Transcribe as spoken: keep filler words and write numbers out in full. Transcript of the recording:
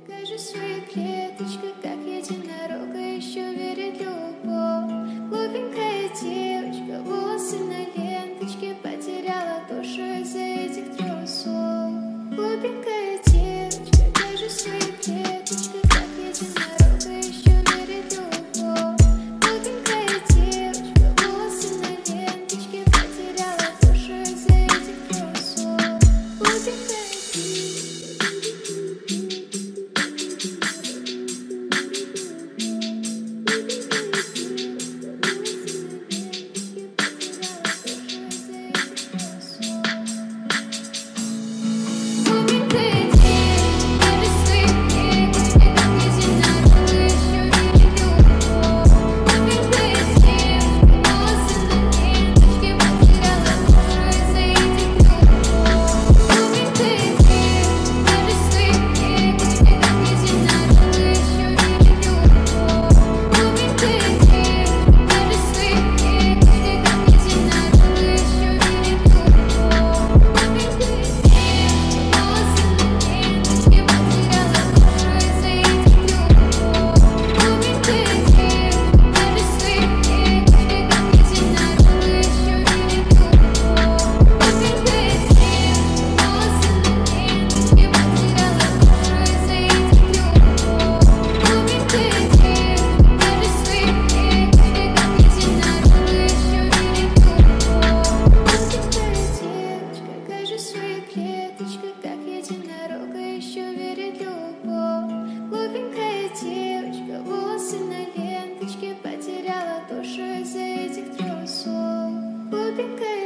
Покажи свои клеточки, как единорога еще верит любовь. Глупенькая девочка, волосы на ленточке, потеряла душу из-за этих трусов. Глупенькая девочка, покажи свои клеточки, как единорога еще верит любовь. Глупенькая девочка, волосы на ленточке, потеряла душу из-за этих трусов. Глупенькая клеточка, как единорога еще верит любовь. Глупенькая девочка, волосы на ленточке, потеряла душу из-за этих трусов. Глупенькая